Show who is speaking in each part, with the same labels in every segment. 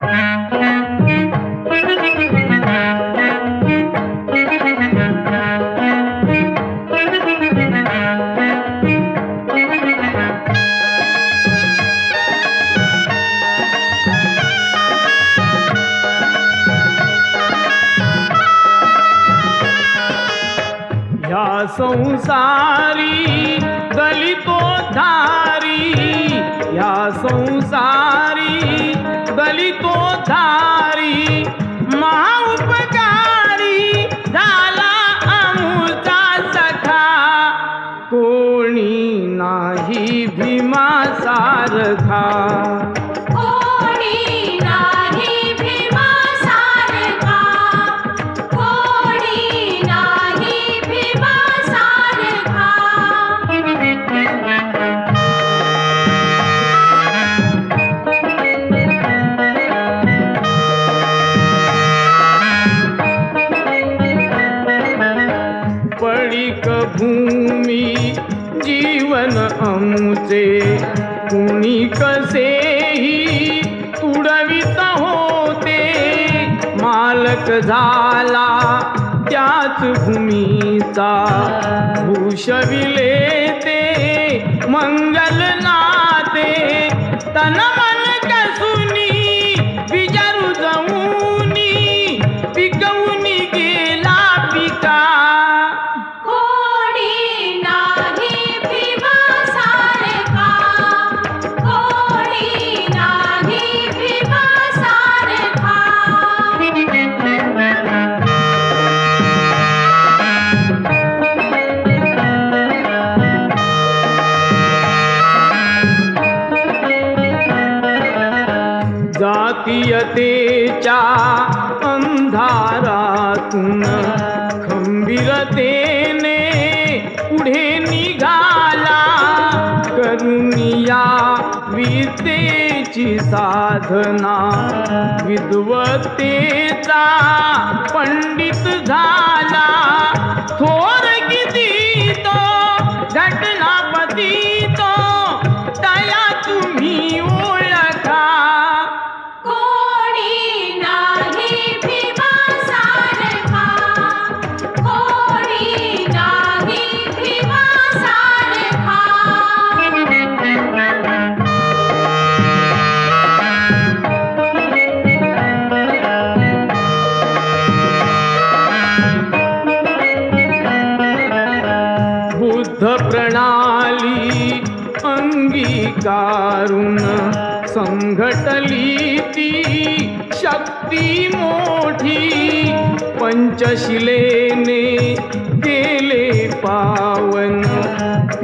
Speaker 1: ह्या संसारी दलितोद्धारी, ह्या संसारी दलितोद्धारी महाउपकारी झाला आमचा सखा, कोणी नाही भीमासारखा. पडिक भूमी जीवन आमचे, कुणी कसेही तुडवित होते. मालक झाला त्याच भूमीचा, भूषविले ते मंगल नाते. तन मन कसुनी विचारू जाऊनी, पिकवूनी गेला पिका. जातीयतेच्या अंधारातून खंबीरतेने पुढे निघाला, करुनिया विद्येची साधना, विद्वत्तेचा पंडित झाला. थोर किती तो घटनापती तो, तया तुम्ही ओळखा. बुद्ध प्रणाली अंगीकारून संघटली ती शक्ती मोठी. पंचशिलेने केले पावन,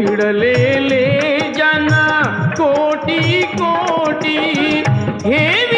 Speaker 1: पिडलेले जन कोटी कोटी. हे